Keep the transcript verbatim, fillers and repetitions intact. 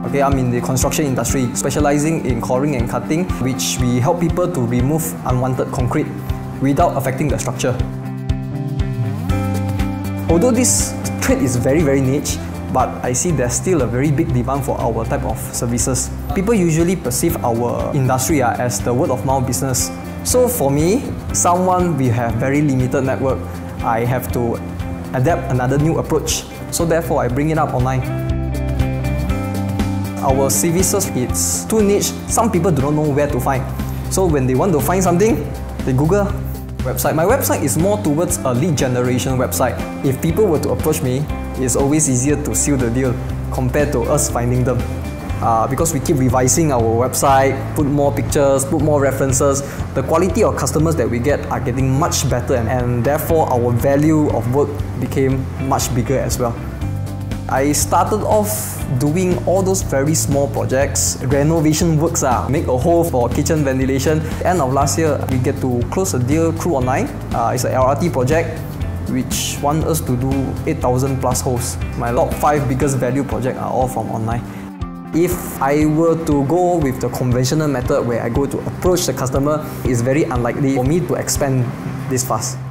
Okay, I'm in the construction industry, specializing in coring and cutting, which we help people to remove unwanted concrete without affecting the structure. Although this trade is very, very niche, but I see there's still a very big demand for our type of services. People usually perceive our industry uh, as the word-of-mouth business. So for me, someone we have very limited network, I have to adapt another new approach. So therefore, I bring it up online. Our services, it's too niche. Some people do not know where to find. So when they want to find something, they Google website. My website is more towards a lead generation website. If people were to approach me, it's always easier to seal the deal compared to us finding them. Uh, because we keep revising our website, put more pictures, put more references, the quality of customers that we get are getting much better, and, and therefore our value of work became much bigger as well. I started off doing all those very small projects, renovation works, uh, make a hole for kitchen ventilation. End of last year, we get to close a deal through online. Uh, it's an L R T project which want us to do eight thousand plus holes. My top five biggest value projects are all from online. If I were to go with the conventional method where I go to approach the customer, it's very unlikely for me to expand this fast.